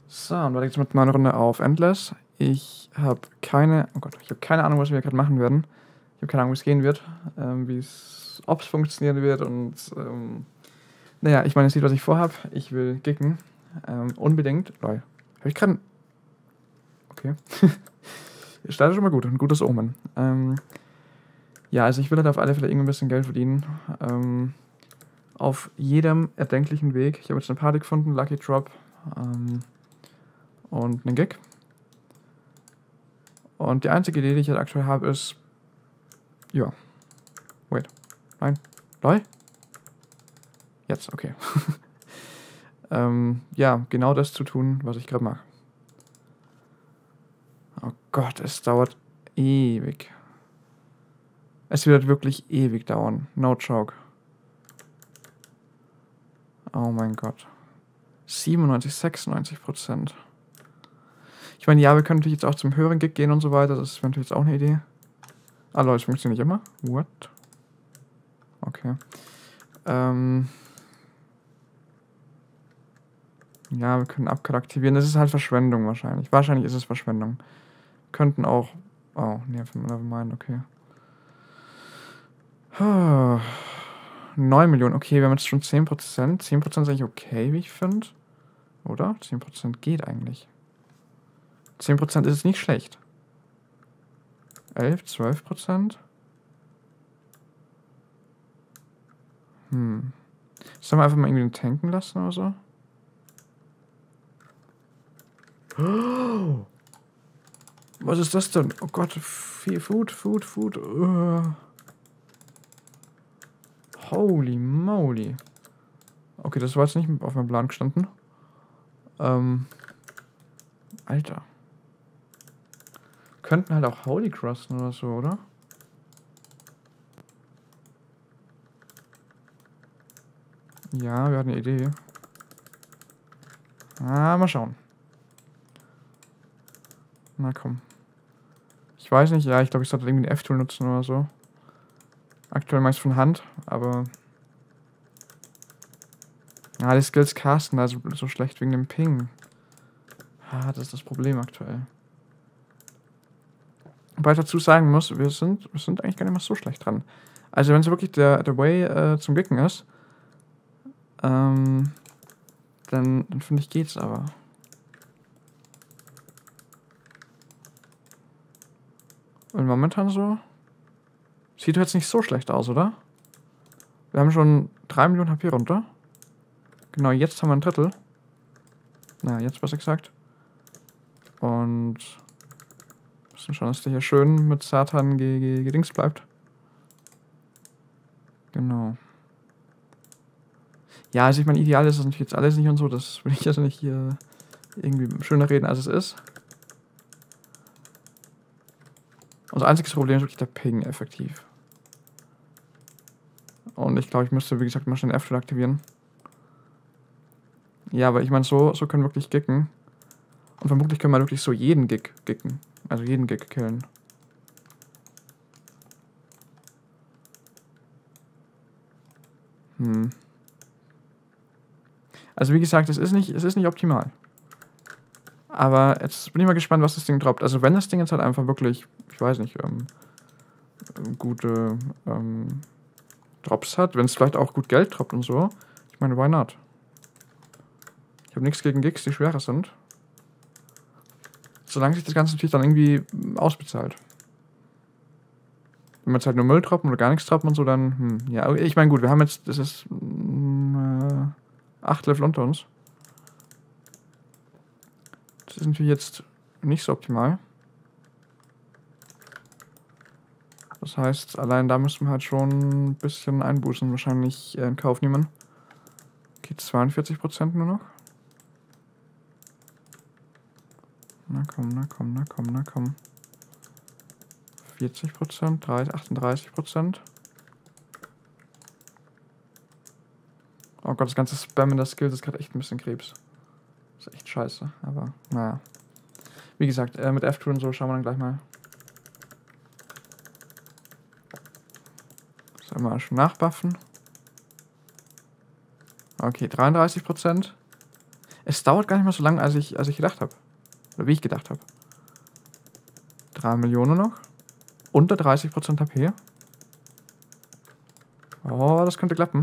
So, und weiter geht's mit meiner Runde auf Endless. Ich habe keine, oh Gott, ich habe keine Ahnung, was wir gerade machen werden. Ich habe keine Ahnung, wie es gehen wird, ob es funktionieren wird und, naja, ich meine, ihr seht, was ich vorhab. Ich will gicken, unbedingt. Lol, habe ich gerade, okay. Startet schon mal gut, ein gutes Omen. Ja, also ich will halt auf alle Fälle irgendwie ein bisschen Geld verdienen. Auf jedem erdenklichen Weg. Ich habe jetzt eine Party gefunden, Lucky Drop. Und einen Gig. Und die einzige Idee, die ich halt aktuell habe, ist. Ja. Wait. Nein. Lol? Jetzt, okay. Ja, genau das zu tun, was ich gerade mache. Oh Gott, es dauert ewig. Es wird wirklich ewig dauern. No joke. Oh mein Gott. 97, 96%. Ich meine, ja, wir können natürlich jetzt auch zum höheren Gig gehen und so weiter. Das wäre natürlich jetzt auch eine Idee. Ah, Leute, es funktioniert nicht immer. What? Okay. Ja, wir können Upcut aktivieren. Das ist halt Verschwendung wahrscheinlich. Wahrscheinlich ist es Verschwendung. Könnten auch... Oh, nee, nevermind, okay. 9 Millionen. Okay, wir haben jetzt schon 10%. 10% ist eigentlich okay, wie ich finde. Oder? 10% geht eigentlich. 10% ist nicht schlecht. 11, 12%. Sollen wir einfach mal irgendwie den tanken lassen oder so? Oh, was ist das denn? Oh Gott, Food. Holy moly. Okay, das war jetzt nicht auf meinem Plan gestanden. Alter. Könnten halt auch Holy Crossen oder so, oder? Ja, wir hatten eine Idee. Mal schauen. Na komm. Ich weiß nicht, ja, ich glaube, ich sollte irgendwie ein F-Tool nutzen oder so. Aktuell meist von Hand, aber... Ja, die Skills casten also so schlecht wegen dem Ping. Das ist das Problem aktuell. Wobei ich dazu sagen muss, wir sind eigentlich gar nicht mal so schlecht dran. Also wenn es wirklich der Way zum Gicken ist, dann finde ich, geht's aber. Und momentan so. Sieht jetzt nicht so schlecht aus, oder? Wir haben schon 3 Millionen HP runter. Genau, jetzt haben wir ein Drittel. Na, jetzt besser gesagt. Und müssen schauen, dass der hier schön mit Satan gedings bleibt. Genau. Ja, also ich meine, ideal ist das natürlich jetzt alles nicht und so. Das will ich also nicht hier irgendwie schöner reden, als es ist. Unser einziges Problem ist wirklich der Ping effektiv. Und ich glaube, ich müsste, wie gesagt, mal schnell den F-Tool aktivieren. Ja, aber ich meine, so können wir wirklich gicken. Und vermutlich können wir wirklich so jeden Gig gicken. Also jeden Gig killen. Also wie gesagt, es ist nicht optimal. Aber jetzt bin ich mal gespannt, was das Ding droppt. Also wenn das Ding jetzt halt einfach wirklich, ich weiß nicht, gute Drops hat, wenn es vielleicht auch gut Geld droppt und so. Ich meine, why not? Ich habe nichts gegen Gigs, die schwerer sind. Solange sich das Ganze natürlich dann irgendwie ausbezahlt. Wenn wir jetzt halt nur Müll droppen oder gar nichts droppen und so, dann, ja, ich meine, gut, wir haben jetzt, das ist 8 Level unter uns. Das ist natürlich jetzt nicht so optimal. Das heißt, allein da müssen wir halt schon ein bisschen Einbußen wahrscheinlich in Kauf nehmen. Okay, 42% nur noch. Na komm. 40%, 38%. Oh Gott, das ganze Spam in der Skills ist gerade echt ein bisschen Krebs. Das ist echt scheiße, aber naja. Wie gesagt, mit F-Tool und so schauen wir dann gleich mal. Sollen wir schon nachbuffen? Okay, 33%. Es dauert gar nicht mal so lange, als ich gedacht habe. Oder wie ich gedacht habe. 3 Millionen noch. Unter 30% HP. Oh, das könnte klappen.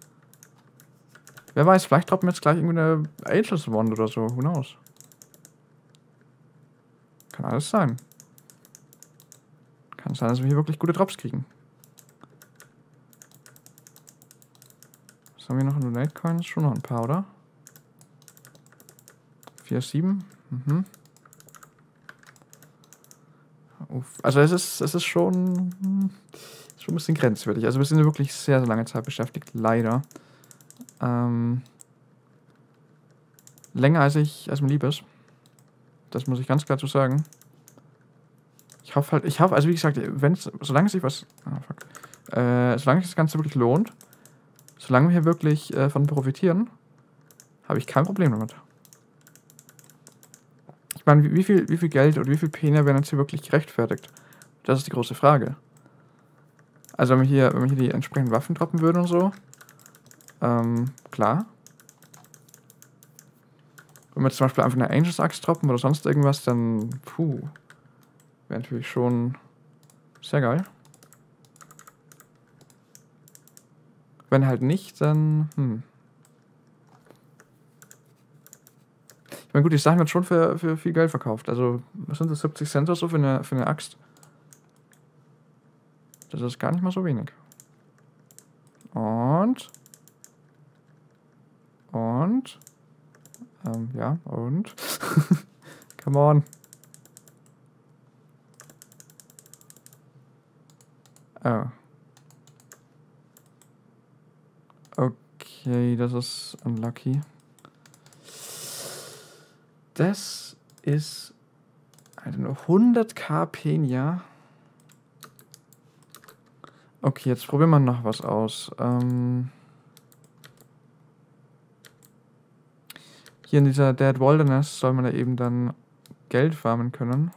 Wer weiß, vielleicht droppen wir jetzt gleich irgendwie eine Ageless Wand oder so. Who knows? Kann alles sein. Kann sein, dass wir hier wirklich gute Drops kriegen. Was haben wir noch in Donate Coins? Schon noch ein paar, oder? 4, 7. Mhm. Also es ist schon ein bisschen grenzwertig. Also wir sind wirklich sehr, sehr lange Zeit beschäftigt, leider. Länger als mir lieb ist. Das muss ich ganz klar zu sagen. Ich hoffe, also wie gesagt, solange sich solange sich das Ganze wirklich lohnt, solange wir hier wirklich von profitieren, habe ich kein Problem damit. Ich meine, wie viel Geld oder wie viel Pena werden jetzt hier wirklich gerechtfertigt? Das ist die große Frage. Also wenn wir hier die entsprechenden Waffen droppen würden und so, klar. Wenn wir zum Beispiel einfach eine Angels Axe droppen oder sonst irgendwas, dann, wäre natürlich schon sehr geil. Wenn halt nicht, dann, Ich meine, gut, die Sachen wird schon für viel Geld verkauft. Also, was sind das, 70 Cent oder so für eine Axt? Das ist gar nicht mal so wenig. Ja, und? Come on. Oh. Okay, das ist unlucky. Das ist nur 100k Penia. Okay, jetzt probieren wir noch was aus. Hier in dieser Dead Wilderness soll man ja eben dann Geld farmen können.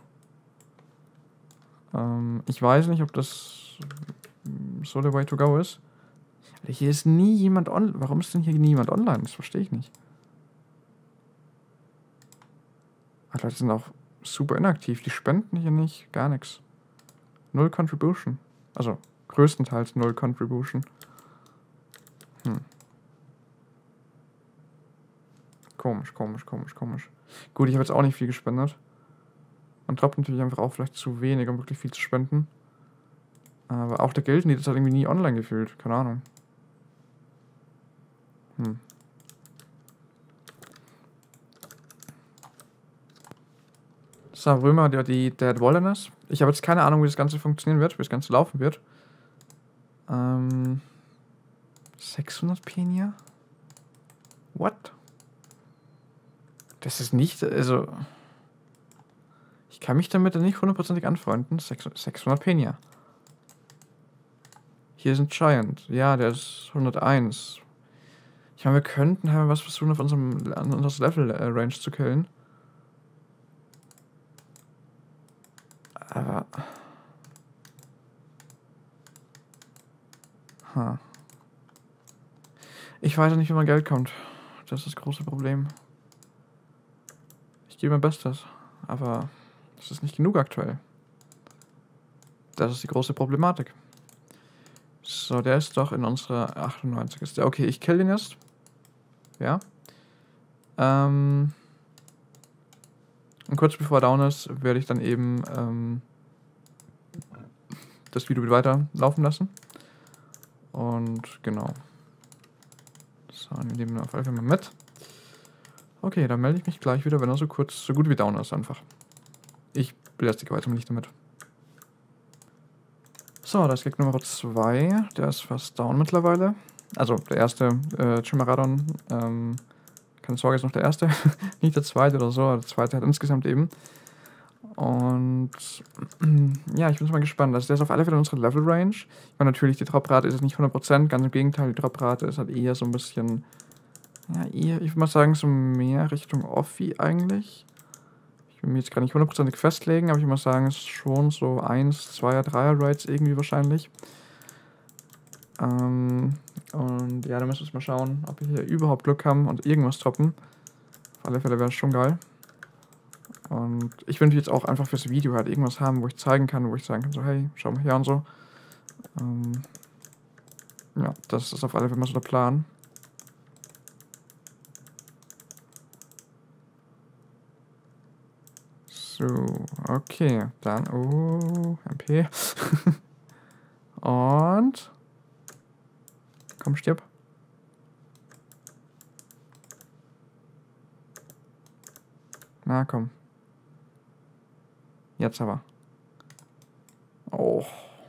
Ich weiß nicht, ob das so der Way to go ist. Hier ist nie jemand online. Warum ist denn hier niemand online? Das verstehe ich nicht. Die Leute sind auch super inaktiv. Die spenden hier nicht. Gar nichts. Null Contribution. Also größtenteils null Contribution. Komisch. Gut, ich habe jetzt auch nicht viel gespendet. Man droppt natürlich einfach auch vielleicht zu wenig, um wirklich viel zu spenden. Aber auch der Geldnetz ist halt irgendwie nie online gefühlt. Keine Ahnung. So, Römer, die Dead Wilderness. Ich habe jetzt keine Ahnung, wie das Ganze funktionieren wird, wie das Ganze laufen wird. 600 Penia? What? Das ist nicht, also... Ich kann mich damit nicht hundertprozentig anfreunden. 600 Penia. Hier ist ein Giant. Ja, der ist 101. Ich meine, wir könnten halt was versuchen, auf unseres Level-Range zu killen. Aber... Ich weiß nicht, wie man Geld kommt. Das ist das große Problem. Ich gebe mein Bestes. Aber das ist nicht genug aktuell. Das ist die große Problematik. So, der ist doch in unserer 98. Ist der. Okay, ich kill den jetzt. Ja. Und kurz bevor er down ist, werde ich dann eben das Video wieder weiterlaufen lassen. Und genau. So, wir nehmen auf jeden Fall mal mit. Okay, dann melde ich mich gleich wieder, wenn er so gut wie down ist einfach. Ich belästige weiter nicht damit. So, da ist Gegner Nummer 2. Der ist fast down mittlerweile. Also der erste Chimaradon. Keine Sorge, ist noch der erste. Nicht der zweite oder so. Der zweite hat insgesamt eben. Und ja, ich bin mal gespannt. Also der ist auf alle Fälle in unserer Level-Range. Ich meine, natürlich, die Droprate ist jetzt nicht 100%. Ganz im Gegenteil, die Droprate ist halt eher so ein bisschen... Ja, eher, ich würde mal sagen, so mehr Richtung Offi eigentlich. Ich will mich jetzt gar nicht hundertprozentig festlegen, aber ich würde mal sagen, es ist schon so 1, 2er, 3er Raids irgendwie wahrscheinlich. Und ja, da müssen wir mal schauen, ob wir hier überhaupt Glück haben und irgendwas droppen. Auf alle Fälle wäre es schon geil. Und ich will jetzt auch einfach fürs Video halt irgendwas haben, wo ich zeigen kann, wo ich sagen kann, so hey, schau mal her und so. Ja, das ist auf alle Fälle mal so der Plan. So, okay, dann, oh, MP. Und, komm, stirb. Na, komm. Jetzt aber. Oh.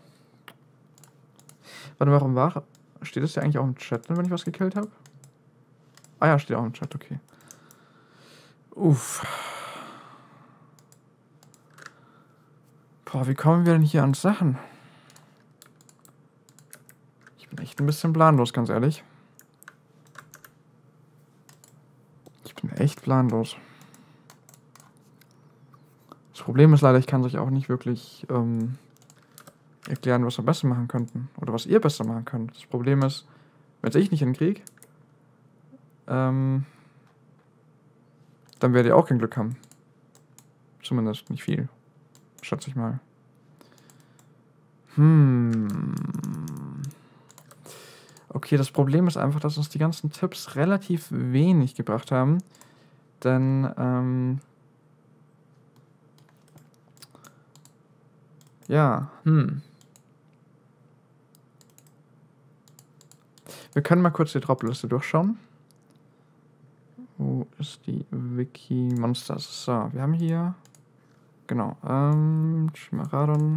Warte, warum war... Steht das ja eigentlich auch im Chat, wenn ich was gekillt habe? Ah ja, steht auch im Chat, okay. Uff. Boah, wie kommen wir denn hier an Sachen? Ich bin echt ein bisschen planlos, ganz ehrlich. Ich bin echt planlos. Das Problem ist leider, ich kann euch auch nicht wirklich erklären, was wir besser machen könnten. Oder was ihr besser machen könnt. Das Problem ist, wenn ich nicht hinkriege, dann werdet ihr auch kein Glück haben. Zumindest nicht viel. Schätze ich mal. Okay, das Problem ist einfach, dass uns die ganzen Tipps relativ wenig gebracht haben. Denn, ja, Wir können mal kurz die Dropliste durchschauen. Wo ist die Wiki Monsters? So, wir haben hier... Genau, Chimeradon...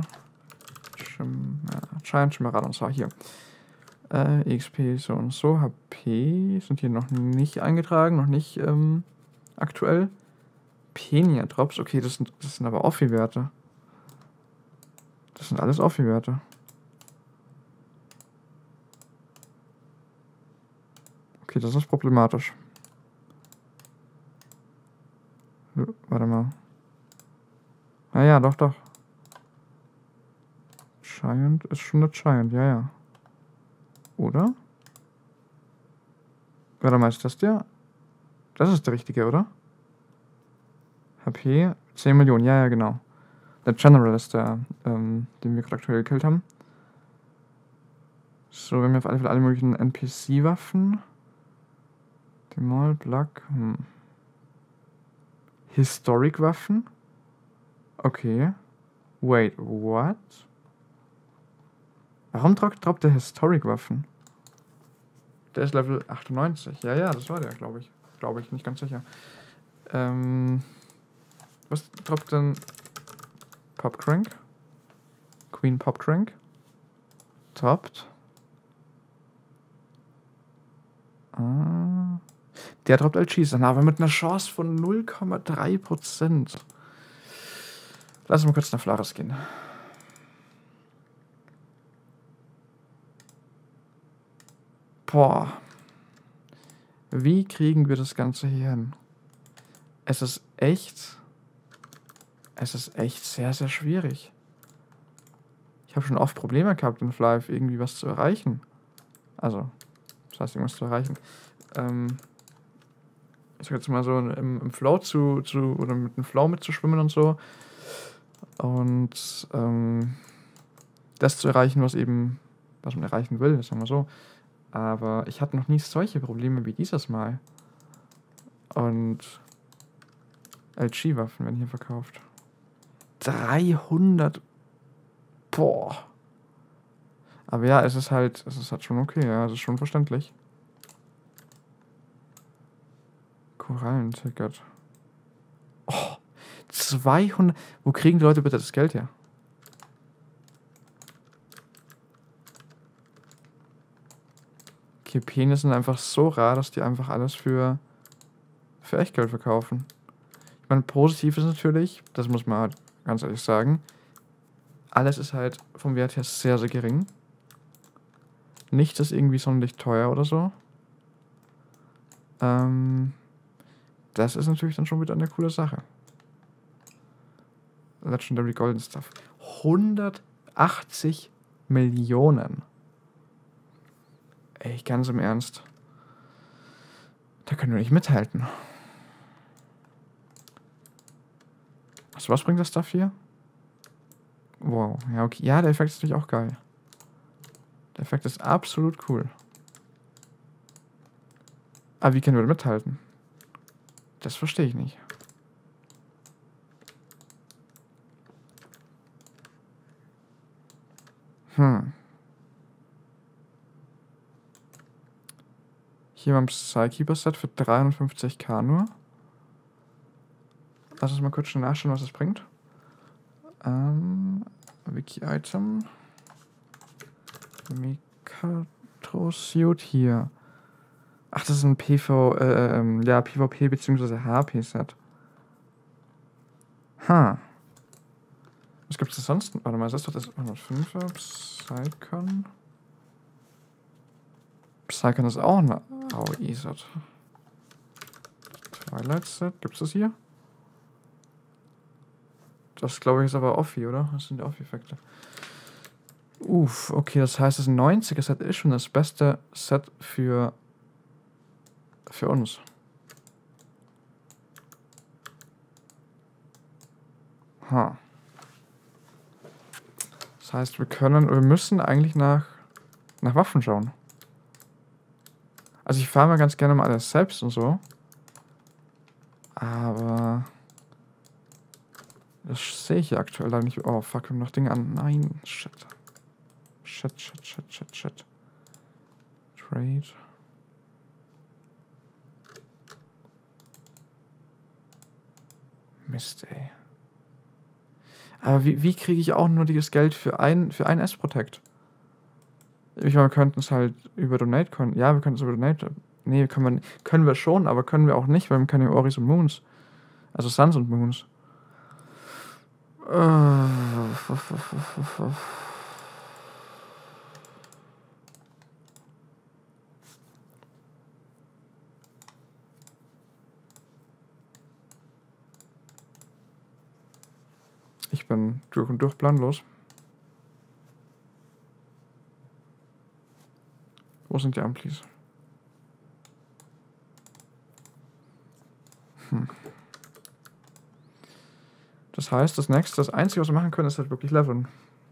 Giant Chimeradon, so, hier. XP so und so, HP sind hier noch nicht eingetragen, noch nicht aktuell. Penia Drops, okay, das sind aber Offi-Werte. Das sind alles Offi-Werte. Okay, das ist problematisch. Warte mal. Ja, doch, doch. Giant ist schon eine Giant, ja. Oder? Warte mal, ist das der? Das ist der richtige, oder? HP 10 Millionen, ja, genau. Der General ist der, den wir gerade aktuell gekillt haben. So, wir haben auf alle Fälle alle möglichen NPC-Waffen. Demol, Black, Historic-Waffen? Okay. Wait, what? Warum droppt der Historic-Waffen? Der ist Level 98. Ja, das war der, glaube ich. Glaube ich, nicht ganz sicher. Was droppt denn Popcrank? Queen Popcrank? Droppt. Der droppt LGs, aber mit einer Chance von 0,3%. Lass uns mal kurz nach Flares gehen. Boah. Wie kriegen wir das Ganze hier hin? Es ist echt sehr, sehr schwierig. Ich habe schon oft Probleme gehabt, in Flive irgendwie was zu erreichen. Also, das heißt, irgendwas zu erreichen. Ich sag jetzt mal so, im Flow oder mit dem Flow mitzuschwimmen und so. Und das zu erreichen, was man erreichen will, sagen wir so. Aber ich hatte noch nie solche Probleme wie dieses Mal. Und LG-Waffen werden hier verkauft. 300. Boah. Aber ja, es ist halt schon okay, ja, es ist schon verständlich. Korallenticket. Oh, 200. Wo kriegen die Leute bitte das Geld her? Okay, Penis sind einfach so rar, dass die einfach alles für Echtgeld verkaufen. Ich meine, positiv ist natürlich, das muss man halt ganz ehrlich sagen, alles ist halt vom Wert her sehr, sehr gering. Nichts ist irgendwie sonderlich teuer oder so. Das ist natürlich dann schon wieder eine coole Sache. Legendary Golden Stuff. 180 Millionen. Ey, ganz im Ernst. Da können wir nicht mithalten. Also was bringt das dafür? Wow, ja, okay. Ja, der Effekt ist natürlich auch geil. Der Effekt ist absolut cool. Aber wie können wir mithalten? Das verstehe ich nicht. Hier beim Psykeeper-Set für 350k nur. Lass uns mal kurz schon nachschauen, was das bringt. Wiki-Item. Mikatro-Suit hier. Ach, das ist ein ja, PvP bzw. HP-Set. Was gibt es sonst? Warte mal, ist das doch das 105er? Psycon? Psycon ist auch ein AOE-Set. Twilight-Set, gibt es das hier? Das glaube ich ist aber Offi, oder? Das sind die Offi-Effekte. Okay, das heißt, das 90er-Set ist schon das beste Set für uns. Das heißt, wir müssen eigentlich nach Waffen schauen. Also ich fahre mal ganz gerne mal alles selbst und so. Aber das sehe ich ja aktuell leider nicht. Oh, fuck, wir haben noch Dinge an. Nein, shit. Shit. Trade. Mist, ey. Aber wie kriege ich auch nur dieses Geld für ein S-Protect? Ich meine, wir könnten es halt über Donate können. Ja, wir können es über Donate. Nee, können wir schon, aber können wir auch nicht, weil wir können ja Oris und Moons. Also Suns und Moons. Ich bin durch und durch planlos. Wo sind die Amplis? Das heißt, das Einzige, was wir machen können, ist halt wirklich leveln.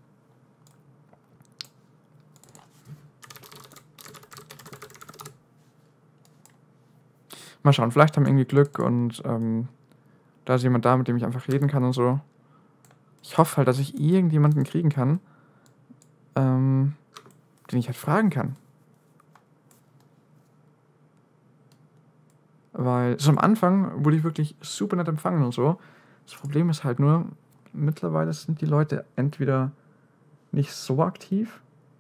Mal schauen, vielleicht haben wir irgendwie Glück und da ist jemand da, mit dem ich einfach reden kann und so. Ich hoffe halt, dass ich irgendjemanden kriegen kann, den ich halt fragen kann. Weil so am Anfang wurde ich wirklich super nett empfangen und so. Das Problem ist halt nur, mittlerweile sind die Leute entweder nicht so aktiv,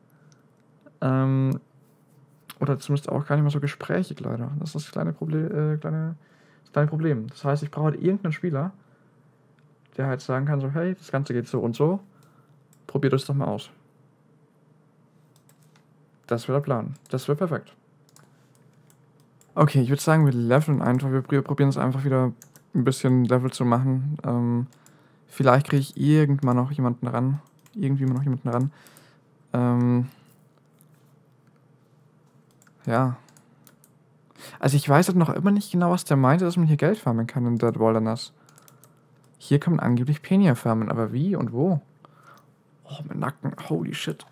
oder zumindest auch gar nicht mehr so gesprächig, leider. Das ist das kleine Problem. Das heißt, ich brauche halt irgendeinen Spieler, der halt sagen kann so, hey, das Ganze geht so und so, probiert es doch mal aus. Das wäre der Plan. Das wäre perfekt. Okay, ich würde sagen, wir leveln einfach. Wir probieren es einfach wieder ein bisschen Level zu machen. Vielleicht kriege ich irgendwann noch jemanden ran. Ja. Also ich weiß halt noch immer nicht genau, was der meinte, dass man hier Geld farmen kann in Dead Wilderness. Hier kann man angeblich Penia farmen, aber wie und wo? Oh, mein Nacken. Holy shit.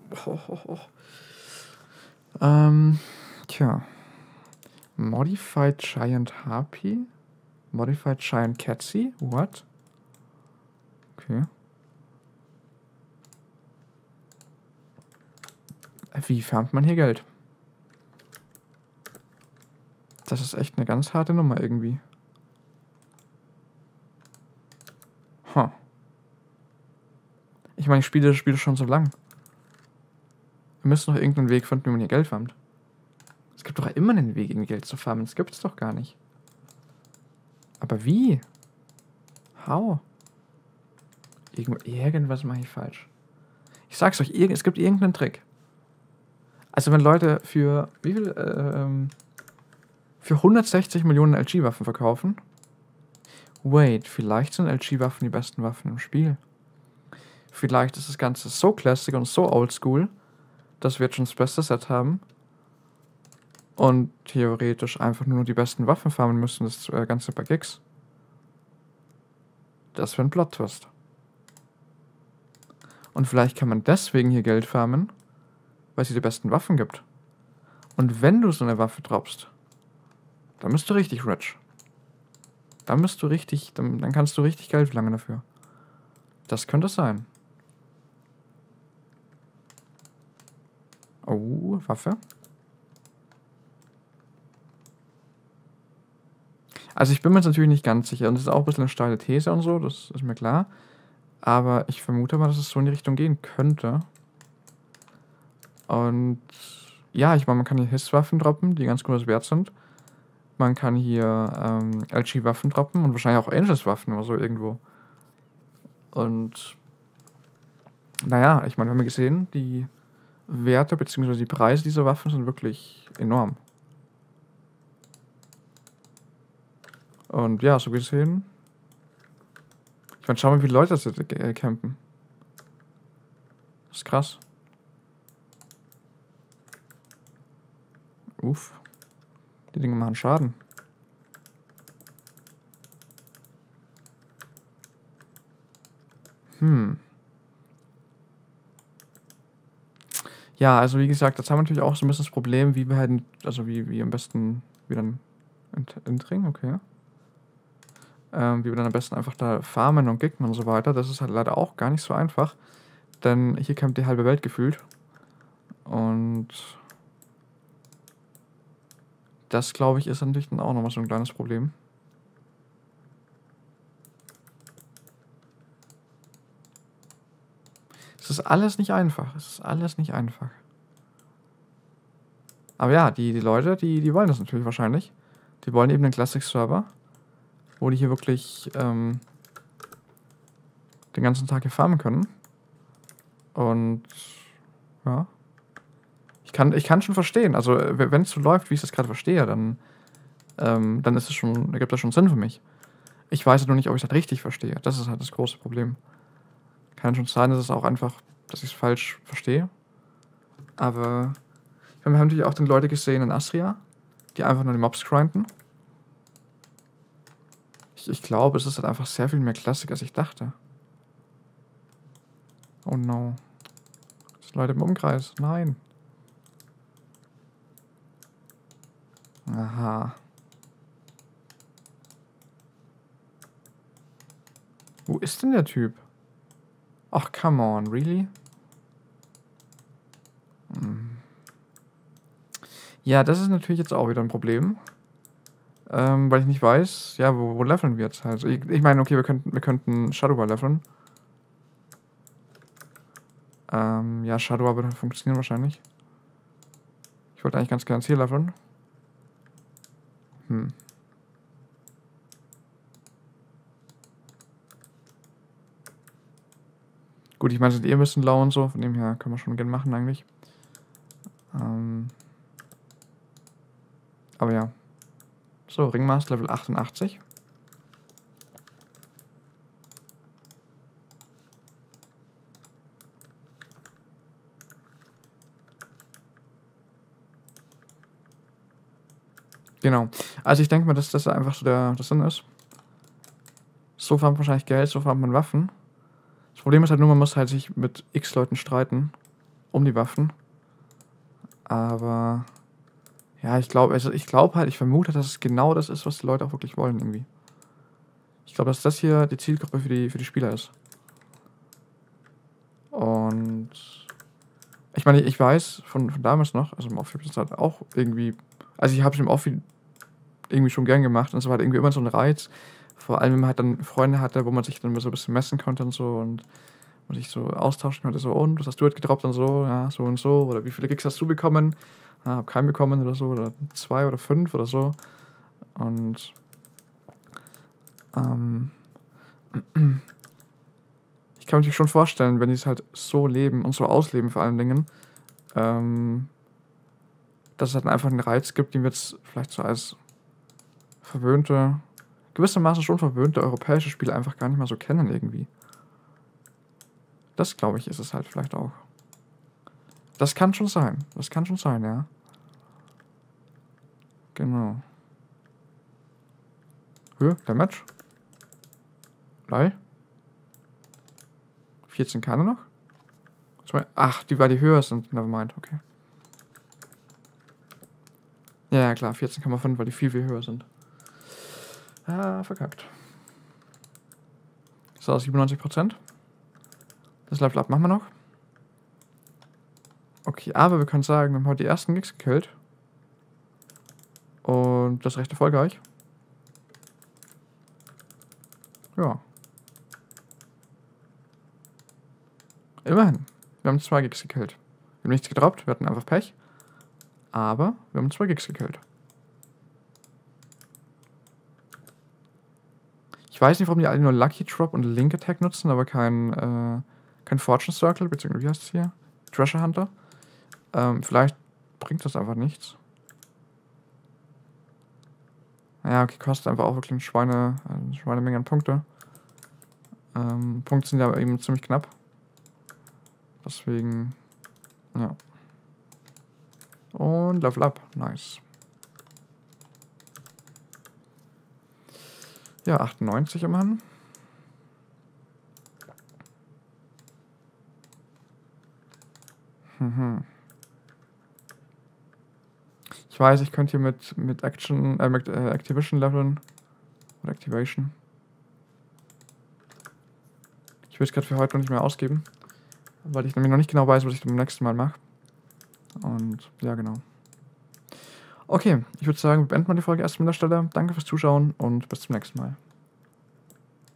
Tja. Modified Giant Harpy? Modified Giant Catsy? What? Okay. Wie farmt man hier Geld? Das ist echt eine ganz harte Nummer irgendwie. Ich meine, ich spiele das Spiel schon so lang. Wir müssen noch irgendeinen Weg finden, wie man hier Geld farmt. Es gibt doch immer einen Weg, irgendwie Geld zu farmen. Das gibt's doch gar nicht. Aber wie? How? Irgendwas mache ich falsch. Ich sag's euch, es gibt irgendeinen Trick. Also wenn Leute für wie viel? Für 160 Millionen LG-Waffen verkaufen. Wait, vielleicht sind LG-Waffen die besten Waffen im Spiel. Vielleicht ist das Ganze so classic und so oldschool, dass wir jetzt schon das beste Set haben und theoretisch einfach nur die besten Waffen farmen müssen, das Ganze bei Gigs. Das wäre ein Plot-Twist. Und vielleicht kann man deswegen hier Geld farmen, weil es hier die besten Waffen gibt. Und wenn du so eine Waffe droppst, dann bist du richtig rich. Dann bist du richtig, dann kannst du richtig Geld verlangen dafür. Das könnte es sein. Oh, Waffe. Also ich bin mir jetzt natürlich nicht ganz sicher. Und das ist auch ein bisschen eine steile These und so, das ist mir klar. Aber ich vermute mal, dass es so in die Richtung gehen könnte. Und ja, ich meine, man kann hier Hiss-Waffen droppen, die ganz gut wert sind. Man kann hier LG-Waffen droppen und wahrscheinlich auch Angels-Waffen oder so irgendwo. Und naja, ich meine, wir haben ja gesehen, die Werte bzw. die Preise dieser Waffen sind wirklich enorm. Und ja, so gesehen. Ich meine, schau mal, wie viele Leute das jetzt campen. Das ist krass. Uff. Die Dinge machen Schaden. Ja, also wie gesagt, das haben wir natürlich auch so ein bisschen das Problem, wie wir halt, also wie am besten wieder ein Entring, okay. Wie wir dann am besten einfach da farmen und gicken und so weiter. Das ist halt leider auch gar nicht so einfach. Denn hier campt die halbe Welt gefühlt. Und das, glaube ich, ist natürlich dann auch nochmal so ein kleines Problem. Es ist alles nicht einfach. Es ist alles nicht einfach. Aber ja, die Leute, die wollen das natürlich wahrscheinlich. Die wollen eben einen Classic-Server, wo die hier wirklich den ganzen Tag hier farmen können. Und ja. Ich kann schon verstehen. Also, wenn es so läuft, wie ich das gerade verstehe, dann ist es schon, ergibt das schon Sinn für mich. Ich weiß nur nicht, ob ich das richtig verstehe. Das ist halt das große Problem. Kann schon sein, dass es auch einfach, dass ich es falsch verstehe. Aber wir haben natürlich auch den Leute gesehen in Astria, die einfach nur die Mobs grinden. Ich glaube, es ist halt einfach sehr viel mehr Klassik, als ich dachte. Oh no. Das sind Leute im Umkreis. Nein. Aha. Wo ist denn der Typ? Ach, come on, really? Ja, das ist natürlich jetzt auch wieder ein Problem. Weil ich nicht weiß, ja, wo leveln wir jetzt? Also ich meine, okay, wir könnten Shadowbar leveln. Ja, Shadowbar würde funktionieren wahrscheinlich. Ich wollte eigentlich ganz gerne hier leveln. Gut, ich meine, sind ein bisschen lau und so, von dem her können wir schon gerne machen eigentlich. Aber ja. So, Ringmaster Level 88. Genau. Also ich denke mal, dass das einfach so der Sinn ist. So farmt man wahrscheinlich Geld, so farmt man Waffen. Das Problem ist halt nur, man muss halt sich mit x Leuten streiten um die Waffen. Aber ja, ich glaube halt, ich vermute, dass es genau das ist, was die Leute auch wirklich wollen irgendwie. Ich glaube, dass das hier die Zielgruppe für die Spieler ist. Und ich meine, ich weiß von damals noch, also im Offi habe ich das halt auch irgendwie, also ich habe es im Offi irgendwie schon gern gemacht und es war halt irgendwie immer so ein Reiz. Vor allem, wenn man halt dann Freunde hatte, wo man sich dann so ein bisschen messen konnte und so und sich so austauschen konnte, so, und was hast du halt gedroppt und so, ja, so und so, oder wie viele Gigs hast du bekommen? Ja, hab keinen bekommen oder so, oder 2 oder 5 oder so. Und ich kann mir natürlich schon vorstellen, wenn die es halt so leben und so ausleben vor allen Dingen, dass es halt einfach einen Reiz gibt, den wir jetzt vielleicht so als verwöhnte, gewissermaßen schon verwöhnte europäische Spiele einfach gar nicht mal so kennen irgendwie. Das, glaube ich, ist es halt vielleicht auch. Das kann schon sein. Das kann schon sein, ja. Genau. Höhe, Damage. Lol. 14 keine noch? Ach, weil die höher sind. Nevermind, okay. Ja, klar, 14,5, weil die viel, viel höher sind. Ah, verkackt. So, 97%. Das Level Up machen wir noch. Okay, aber wir können sagen, wir haben heute die ersten Gigs gekillt. Und das ist recht erfolgreich. Ja. Immerhin. Wir haben 2 Gigs gekillt. Wir haben nichts gedroppt, wir hatten einfach Pech. Aber wir haben 2 Gigs gekillt. Ich weiß nicht, warum die alle nur Lucky Drop und Link Attack nutzen, aber kein Fortune Circle, beziehungsweise wie heißt es hier? Treasure Hunter. Vielleicht bringt das einfach nichts. Ja, okay, kostet einfach auch wirklich eine Schweinemenge an Punkte. Punkte sind ja eben ziemlich knapp. Deswegen, ja. Und Level Up, nice. Ja, 98 immerhin. Ich weiß, ich könnte hier mit Activation leveln. Oder Activation. Ich will es gerade für heute noch nicht mehr ausgeben. Weil ich nämlich noch nicht genau weiß, was ich beim nächsten Mal mache. Und ja, genau. Okay, ich würde sagen, wir beenden mal die Folge erst an der Stelle. Danke fürs Zuschauen und bis zum nächsten Mal.